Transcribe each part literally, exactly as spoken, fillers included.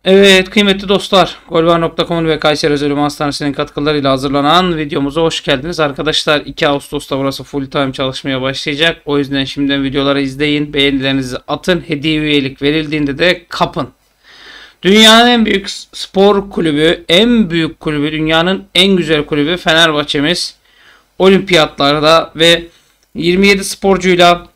Evet kıymetli dostlar, golvar nokta com ve Kayseri Özel Ünlü Hastanesi'nin katkılarıyla hazırlanan videomuza hoş geldiniz. Arkadaşlar iki Ağustos'ta burası full time çalışmaya başlayacak. O yüzden şimdiden videoları izleyin, beğenilerinizi atın, hediye üyelik verildiğinde de kapın. Dünyanın en büyük spor kulübü, en büyük kulübü, dünyanın en güzel kulübü Fenerbahçe'miz olimpiyatlarda ve yirmi yedi sporcuyla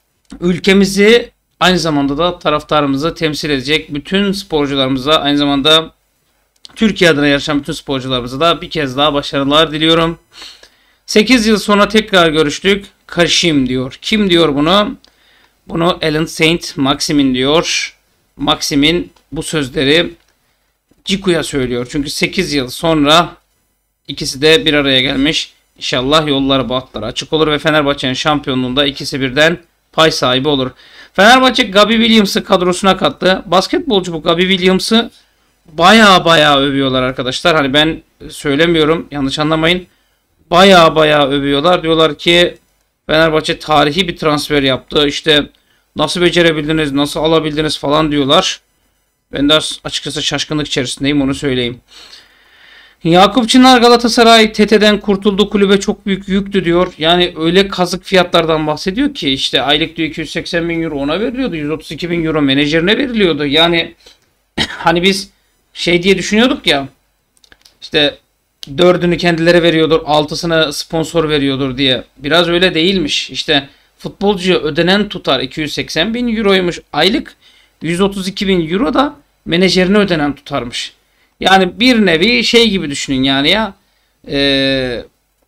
ülkemizi aynı zamanda da taraftarımızı temsil edecek bütün sporcularımıza, aynı zamanda Türkiye adına yarışan bütün sporcularımıza da bir kez daha başarılar diliyorum. sekiz yıl sonra tekrar görüştük. Kaşim diyor. Kim diyor bunu? Bunu Alan Saint Maximin diyor. Maxim'in bu sözleri Ciku'ya söylüyor. Çünkü sekiz yıl sonra ikisi de bir araya gelmiş. İnşallah yolları bahtları açık olur ve Fenerbahçe'nin şampiyonluğunda ikisi birden pay sahibi olur. Fenerbahçe Gabby Williams'ı kadrosuna kattı. Basketbolcu bu Gabby Williams'ı baya baya övüyorlar arkadaşlar. Hani ben söylemiyorum, yanlış anlamayın. Baya baya övüyorlar. Diyorlar ki Fenerbahçe tarihi bir transfer yaptı. İşte nasıl becerebildiniz, nasıl alabildiniz falan diyorlar. Ben de açıkçası şaşkınlık içerisindeyim, onu söyleyeyim. Yakup Çınar Galatasaray T T'den kurtuldu, kulübe çok büyük yüktü diyor. Yani öyle kazık fiyatlardan bahsediyor ki işte aylık diyor iki yüz seksen bin euro ona veriliyordu. yüz otuz iki bin euro menajerine veriliyordu. Yani hani biz şey diye düşünüyorduk ya, işte dördünü kendileri veriyordur, altısını sponsor veriyordur diye. Biraz öyle değilmiş. İşte futbolcuya ödenen tutar iki yüz seksen bin euroymuş aylık, yüz otuz iki bin euro da menajerine ödenen tutarmış. Yani bir nevi şey gibi düşünün yani ya. Ee,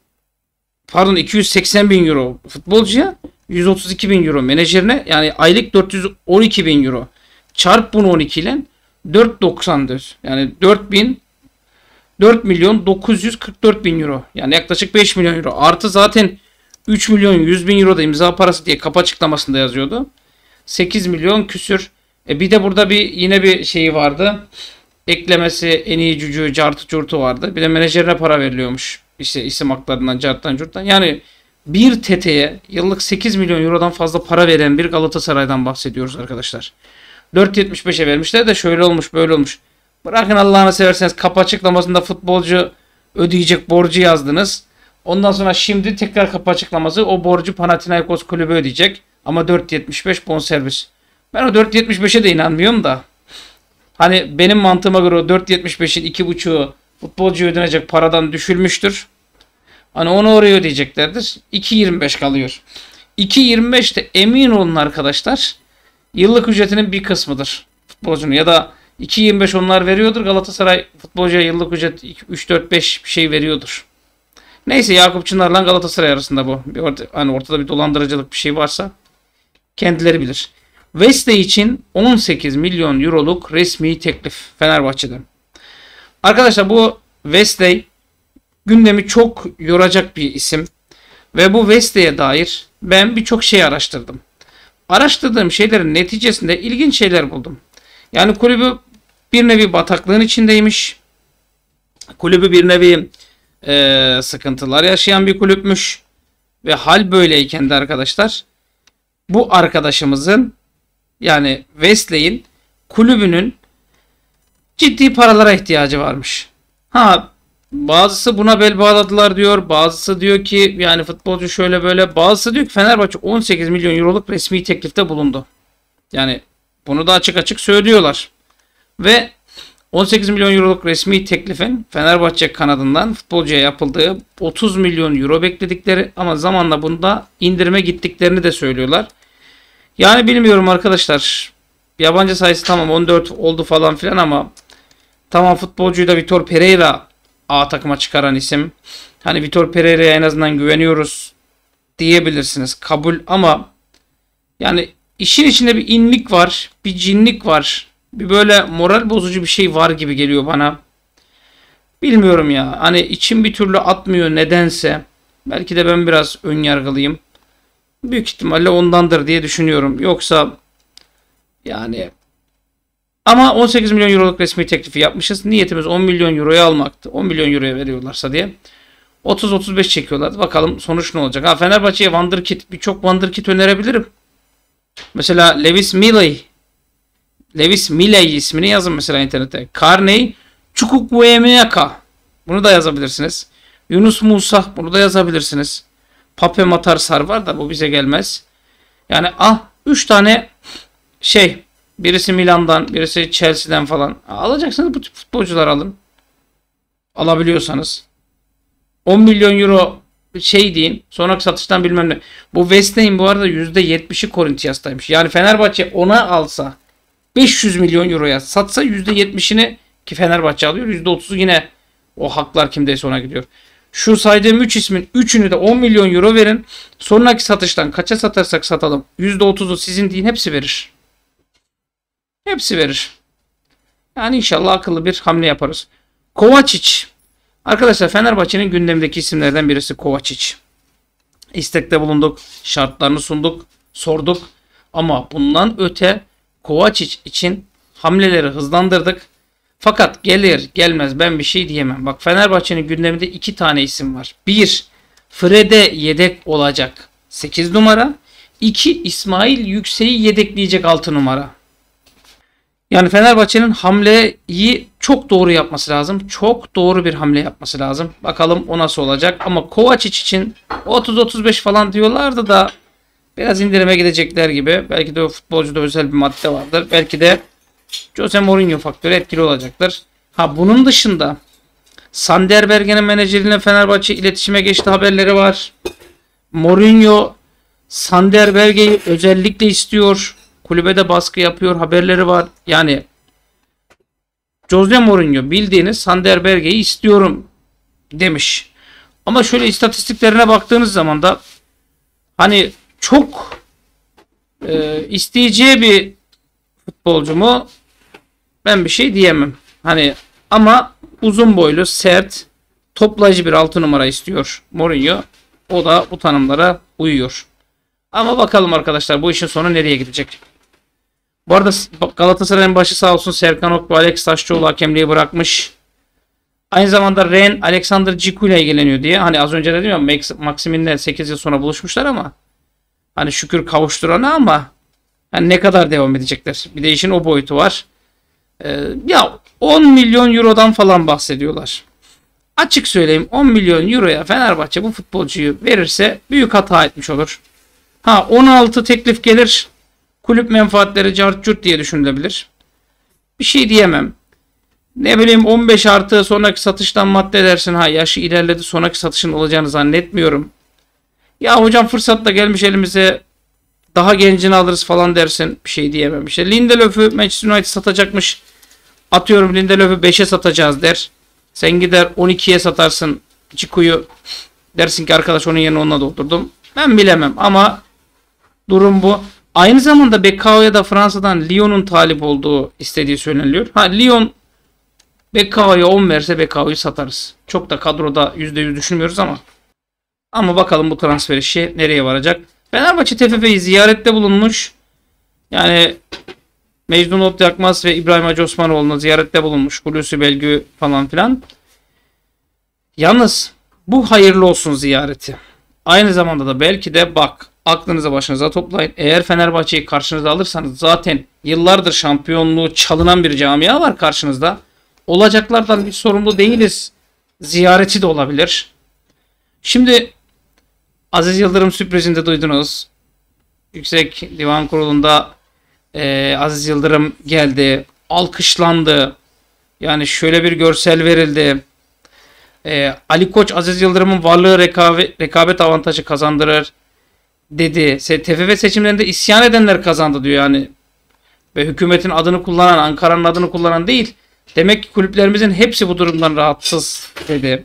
pardon iki yüz seksen bin euro futbolcuya, yüz otuz iki bin euro menajerine, yani aylık dört yüz on iki bin euro. Çarp bunu on iki ile dört yüz doksan düz. Yani dört bin dört milyon dokuz yüz kırk dört bin euro. Yani yaklaşık beş milyon euro. Artı zaten üç milyon yüz bin euro da imza parası diye kapı açıklamasında yazıyordu. sekiz milyon küsür. E bir de burada bir yine bir şeyi vardı. Eklemesi, en iyi cücüğü, cartı curtu vardı. Bir de menajerine para veriliyormuş. İşte isim haklarından, carttan curttan. Yani bir T T'ye yıllık sekiz milyon eurodan fazla para veren bir Galatasaray'dan bahsediyoruz arkadaşlar. dört yüz yetmiş beşe vermişler de şöyle olmuş böyle olmuş. Bırakın Allah'ını severseniz, kapı açıklamasında futbolcu ödeyecek borcu yazdınız. Ondan sonra şimdi tekrar kapı açıklaması, o borcu Panathinaikos kulübü ödeyecek. Ama dört yüz yetmiş beş bonservis. Ben o dört yüz yetmiş beşe de inanmıyorum da. Hani benim mantığıma göre o dört yüz yetmiş beşin iki buçuğu futbolcuya ödenecek paradan düşülmüştür. Hani onu oraya ödeyeceklerdir. iki yüz yirmi beş kalıyor. iki yüz yirmi beş de emin olun arkadaşlar, yıllık ücretinin bir kısmıdır futbolcunun. Ya da iki yüz yirmi beş onlar veriyordur. Galatasaray futbolcuya yıllık ücret üç dört beş bir şey veriyordur. Neyse, Yakup Çınar'la Galatasaray arasında bu. Bir orta, hani ortada bir dolandırıcılık bir şey varsa kendileri bilir. Wesley için on sekiz milyon euroluk resmi teklif Fenerbahçe'den. Arkadaşlar bu Wesley gündemi çok yoracak bir isim. Ve bu Wesley'e dair ben birçok şey araştırdım. Araştırdığım şeylerin neticesinde ilginç şeyler buldum. Yani kulübü bir nevi bataklığın içindeymiş. Kulübü bir nevi e, sıkıntılar yaşayan bir kulüpmüş. Ve hal böyleyken de arkadaşlar, bu arkadaşımızın, yani Wesley'in kulübünün ciddi paralara ihtiyacı varmış. Ha, bazısı buna bel bağladılar diyor. Bazısı diyor ki yani futbolcu şöyle böyle. Bazısı diyor ki Fenerbahçe on sekiz milyon euroluk resmi teklifte bulundu. Yani bunu da açık açık söylüyorlar. Ve on sekiz milyon euroluk resmi teklifin Fenerbahçe kanadından futbolcuya yapıldığı, otuz milyon euro bekledikleri ama zamanla bunda indirime gittiklerini de söylüyorlar. Yani bilmiyorum arkadaşlar. Yabancı sayısı tamam on dört oldu falan filan ama tamam, futbolcuyu da Vitor Pereira A takıma çıkaran isim. Hani Vitor Pereira'ya en azından güveniyoruz diyebilirsiniz. Kabul, ama yani işin içinde bir inlik var. Bir cinlik var. Bir böyle moral bozucu bir şey var gibi geliyor bana. Bilmiyorum ya. Hani içim bir türlü atmıyor nedense. Belki de ben biraz ön yargılıyım. Büyük ihtimalle ondandır diye düşünüyorum. Yoksa yani, ama on sekiz milyon euroluk resmi teklifi yapmışız. Niyetimiz on milyon euroya almaktı. on milyon euroya veriyorlarsa diye otuz otuz beş çekiyorlardı. Bakalım sonuç ne olacak. Ha, Fenerbahçe'ye Wonderkid, birçok Wonderkid önerebilirim. Mesela Lewis Milley. Lewis Milley ismini yazın mesela internete. Carney Chukwuemeka. Bunu da yazabilirsiniz. Yunus Musa. Bunu da yazabilirsiniz. Pape Matar Sar var da bu bize gelmez. Yani ah üç tane şey. Birisi Milan'dan, birisi Chelsea'den falan. Alacaksınız bu tip futbolcular alın. Alabiliyorsanız. on milyon euro şey deyin. Sonraki satıştan bilmem ne. Bu West Ham bu arada yüzde yetmişi Corinthians'taymış. Yani Fenerbahçe ona alsa beş yüz milyon euroya satsa yüzde yetmişini ki Fenerbahçe alıyor. yüzde otuzu yine o haklar kimdeyse ona gidiyor. Şu saydığım üç ismin üçünü de on milyon euro verin. Sonraki satıştan kaça satarsak satalım. yüzde otuzu sizin deyin, hepsi verir. Hepsi verir. Yani inşallah akıllı bir hamle yaparız. Kovacic. Arkadaşlar Fenerbahçe'nin gündemindeki isimlerden birisi Kovacic. İstekte bulunduk. Şartlarını sunduk. Sorduk. Ama bundan öte Kovacic için hamleleri hızlandırdık. Fakat gelir gelmez ben bir şey diyemem. Bak Fenerbahçe'nin gündeminde iki tane isim var. Bir, Fred'e yedek olacak sekiz numara. İki, İsmail Yüksek'i yedekleyecek altı numara. Yani Fenerbahçe'nin hamleyi çok doğru yapması lazım. Çok doğru bir hamle yapması lazım. Bakalım o nasıl olacak. Ama Kovacic için otuz otuz beş falan diyorlardı da biraz indirime gidecekler gibi. Belki de o futbolcuda özel bir madde vardır. Belki de Jose Mourinho faktörü etkili olacaktır. Ha bunun dışında Sander Bergen'in menajeriyle Fenerbahçe iletişime geçti haberleri var. Mourinho Sander Bergen'i özellikle istiyor. Kulübe de baskı yapıyor haberleri var. Yani Jose Mourinho bildiğiniz Sander Bergen'i istiyorum demiş. Ama şöyle istatistiklerine baktığınız zaman da hani çok e, isteyeceği bir futbolcu mu? Ben bir şey diyemem. Hani ama uzun boylu, sert, toplayıcı bir altı numara istiyor Mourinho. O da bu tanımlara uyuyor. Ama bakalım arkadaşlar bu işin sonu nereye gidecek? Bu arada Galatasaray'ın başı sağ olsun Serkan Ok ve Alex Taşçıoğlu hakemliği bırakmış. Aynı zamanda Ren Alexander Ciku ile ilgileniyor diye. Hani az önce dedim ya Maximin'le sekiz yıl sonra buluşmuşlar ama hani şükür kavuşturana ama yani ne kadar devam edecekler? Bir de işin o boyutu var. Ee, ya on milyon eurodan falan bahsediyorlar. Açık söyleyeyim on milyon euroya Fenerbahçe bu futbolcuyu verirse büyük hata etmiş olur. Ha on altı teklif gelir. Kulüp menfaatleri cart curt diye düşünülebilir. Bir şey diyemem. Ne bileyim on beş artı sonraki satıştan madde dersin. Ha yaşı ilerledi sonraki satışın olacağını zannetmiyorum. Ya hocam fırsatla gelmiş elimize daha gencini alırız falan dersin. Bir şey diyemem. İşte Lindelöf'ü Manchester United satacakmış. Atıyorum Lindelöf'ü beşe satacağız der. Sen gider on ikiye satarsın Ciku'yu. Dersin ki arkadaş onun yerine onunla doldurdum. Ben bilemem ama durum bu. Aynı zamanda Bekao'ya da Fransa'dan Lyon'un talip olduğu istediği söyleniyor. Ha Lyon Bekao'ya on verse Bekao'yu satarız. Çok da kadroda yüzde yüz düşünmüyoruz ama. Ama bakalım bu transfer işi nereye varacak. Fenerbahçe T F F'yi ziyarette bulunmuş. Yani Mecnun Ot Yakmaz ve İbrahim Hacı Osmanoğlu'na ziyarette bulunmuş. Hulusi Belgü falan filan. Yalnız bu hayırlı olsun ziyareti. Aynı zamanda da belki de bak aklınızı başınıza toplayın. Eğer Fenerbahçe'yi karşınıza alırsanız zaten yıllardır şampiyonluğu çalınan bir camia var karşınızda. Olacaklardan bir sorumlu değiliz. Ziyareti de olabilir. Şimdi Aziz Yıldırım sürprizini de duydunuz. Yüksek Divan Kurulu'nda e, Aziz Yıldırım geldi. Alkışlandı. Yani şöyle bir görsel verildi. E, Ali Koç Aziz Yıldırım'ın varlığı rekabet, rekabet avantajı kazandırır dedi. T F F seçimlerinde isyan edenler kazandı diyor yani. Ve hükümetin adını kullanan, Ankara'nın adını kullanan değil. Demek ki kulüplerimizin hepsi bu durumdan rahatsız dedi.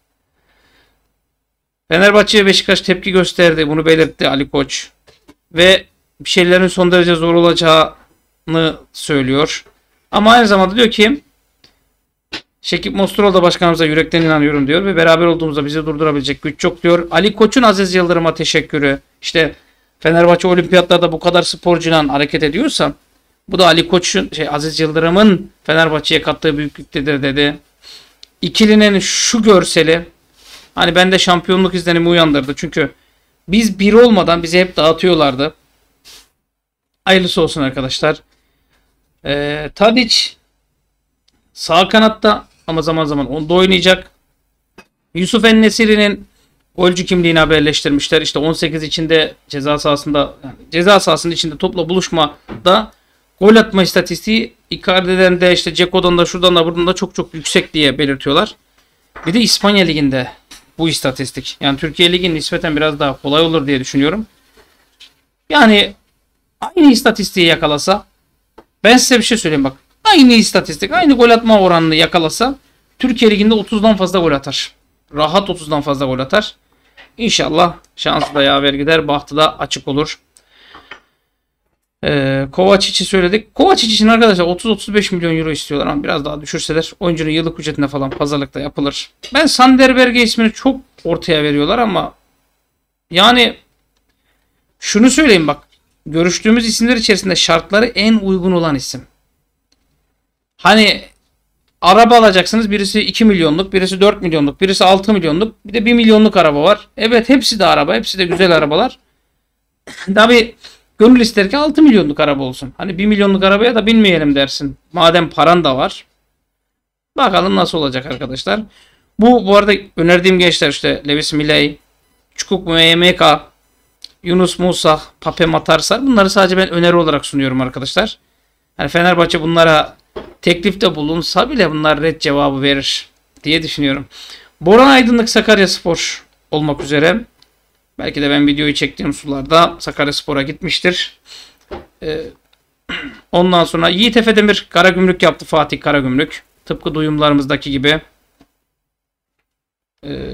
Fenerbahçe ve Beşiktaş tepki gösterdi. Bunu belirtti Ali Koç. Ve bir şeylerin son derece zor olacağını söylüyor. Ama aynı zamanda diyor ki Şekip Mostrol da başkanımıza yürekten inanıyorum diyor ve beraber olduğumuzda bizi durdurabilecek güç çok diyor. Ali Koç'un Aziz Yıldırım'a teşekkürü. İşte Fenerbahçe olimpiyatlarda bu kadar sporcuyla hareket ediyorsa bu da Ali Koç'un şey Aziz Yıldırım'ın Fenerbahçe'ye kattığı büyüklüktedir dedi. İkilinin şu görseli hani bende şampiyonluk izlenimi uyandırdı. Çünkü biz bir olmadan bizi hep dağıtıyorlardı. Hayırlısı olsun arkadaşlar. Ee, Tadic sağ kanatta ama zaman zaman onda oynayacak. Yusuf En-Nesyri'nin golcü kimliğini haberleştirmişler. İşte on sekiz içinde ceza sahasında yani ceza sahasının içinde topla buluşmada gol atma istatistiği Icardi'den de işte Dzeko'dan da şuradan da buradan da çok çok yüksek diye belirtiyorlar. Bir de İspanya Ligi'nde bu istatistik. Yani Türkiye Ligi'nin nispeten biraz daha kolay olur diye düşünüyorum. Yani aynı istatistiği yakalasa, ben size bir şey söyleyeyim bak. Aynı istatistik, aynı gol atma oranını yakalasa Türkiye Ligi'nde otuzdan fazla gol atar. Rahat otuzdan fazla gol atar. İnşallah şansı da yaver gider, bahtı da açık olur. Ee, Kovacic'i söyledik. Kovacic için arkadaşlar otuz otuz beş milyon euro istiyorlar ama biraz daha düşürseler oyuncunun yıllık ücretine falan pazarlıkta yapılır. Ben Sanderberge ismini çok ortaya veriyorlar ama yani şunu söyleyeyim bak. Görüştüğümüz isimler içerisinde şartları en uygun olan isim. Hani araba alacaksınız. Birisi iki milyonluk, birisi dört milyonluk, birisi altı milyonluk. Bir de bir milyonluk araba var. Evet hepsi de araba. Hepsi de güzel arabalar. Tabi gönül ister ki altı milyonluk araba olsun. Hani bir milyonluk arabaya da binmeyelim dersin. Madem paran da var. Bakalım nasıl olacak arkadaşlar. Bu bu arada önerdiğim gençler işte Lewis Miley, Çukuk M M K, Yunus Musa, Pape Matarsar. Bunları sadece ben öneri olarak sunuyorum arkadaşlar. Yani Fenerbahçe bunlara teklifte bulunsa bile bunlar red cevabı verir diye düşünüyorum. Boran Aydınlık Sakaryaspor olmak üzere. Belki de ben videoyu çektiğim sularda Sakaryaspor'a gitmiştir. Ee, ondan sonra Yiğit Efe Demir Karagümrük yaptı, Fatih Karagümrük. Tıpkı duyumlarımızdaki gibi. Ee,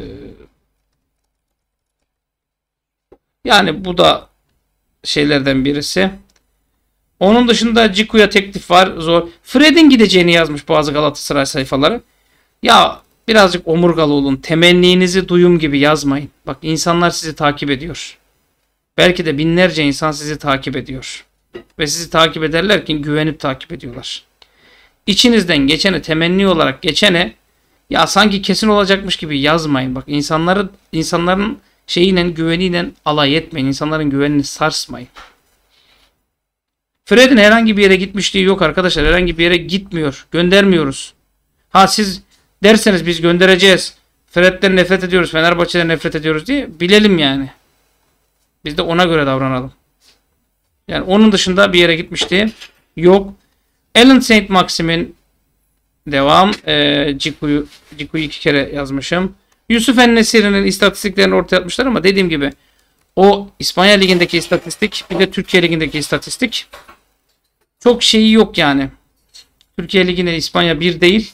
yani bu da şeylerden birisi. Onun dışında Ciku'ya teklif var. Zor. Fred'in gideceğini yazmış bazı Galatasaray sayfaları. Ya birazcık omurgalı olun. Temenninizi duyum gibi yazmayın. Bak insanlar sizi takip ediyor. Belki de binlerce insan sizi takip ediyor. Ve sizi takip ederler ki güvenip takip ediyorlar. İçinizden geçene, temenni olarak geçene ya sanki kesin olacakmış gibi yazmayın. Bak insanları, insanların şeyiyle, güveniyle alay etmeyin. İnsanların güvenini sarsmayın. Fred'in herhangi bir yere gitmişliği yok arkadaşlar. Herhangi bir yere gitmiyor. Göndermiyoruz. Ha siz derseniz biz göndereceğiz. Fred'den nefret ediyoruz. Fenerbahçe'den nefret ediyoruz diye bilelim yani. Biz de ona göre davranalım. Yani onun dışında bir yere gitmişliği yok. Alan Saint Maxim'in devam. Ee, Ciku'yu Ciku'yu iki kere yazmışım. Yusuf En-Nesyri'nin istatistiklerini ortaya atmışlar ama dediğim gibi o İspanya Ligi'ndeki istatistik bir de Türkiye Ligi'ndeki istatistik çok şeyi yok yani. Türkiye Ligi'ne İspanya bir değil.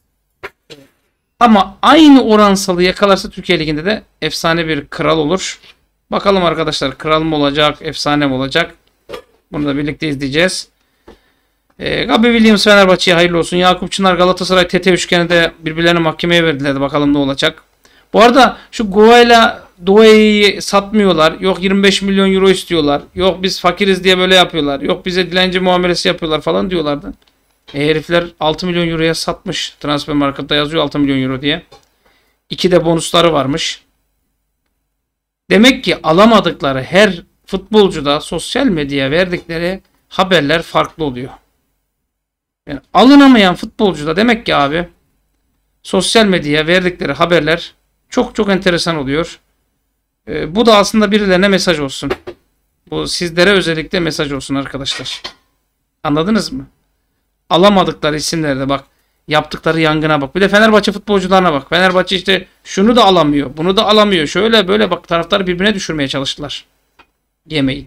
Ama aynı oransalı yakalarsa Türkiye Ligi'nde de efsane bir kral olur. Bakalım arkadaşlar kral mı olacak, efsane mi olacak? Bunu da birlikte izleyeceğiz. Ee, Gabi Williams Fenerbahçe'ye hayırlı olsun. Yakup Çınar Galatasaray T T üçgeni de birbirlerine mahkemeye verdiler. Bakalım ne olacak. Bu arada şu Goa'yla Doğa'yı satmıyorlar. Yok yirmi beş milyon euro istiyorlar. Yok biz fakiriz diye böyle yapıyorlar. Yok bize dilenci muamelesi yapıyorlar falan diyorlardı. E herifler altı milyon euroya satmış. Transfer Market'ta yazıyor altı milyon euro diye. İki de bonusları varmış. Demek ki alamadıkları her futbolcuda sosyal medyaya verdikleri haberler farklı oluyor. Yani alınamayan futbolcuda demek ki abi sosyal medyaya verdikleri haberler çok çok enteresan oluyor. Ee, bu da aslında birilerine mesaj olsun. Bu sizlere özellikle mesaj olsun arkadaşlar. Anladınız mı? Alamadıkları isimlerde bak. Yaptıkları yangına bak. Bir de Fenerbahçe futbolcularına bak. Fenerbahçe işte şunu da alamıyor. Bunu da alamıyor. Şöyle böyle bak taraftarı birbirine düşürmeye çalıştılar. Yemeyin.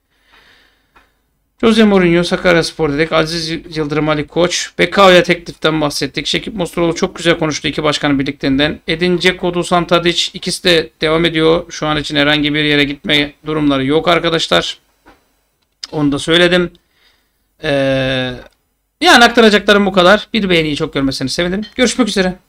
Jose Mourinho, Sakaryaspor dedik. Aziz Yıldırım, Ali Koç. Bekao'ya tekliften bahsettik. Şekip Mosturoğlu çok güzel konuştu iki başkanın birlikteliğinden. Edin Dzeko, Dusan Tadic ikisi de devam ediyor. Şu an için herhangi bir yere gitme durumları yok arkadaşlar. Onu da söyledim. Ee, yani aktaracaklarım bu kadar. Bir beğeniyi çok görmesini sevinirim. Görüşmek üzere.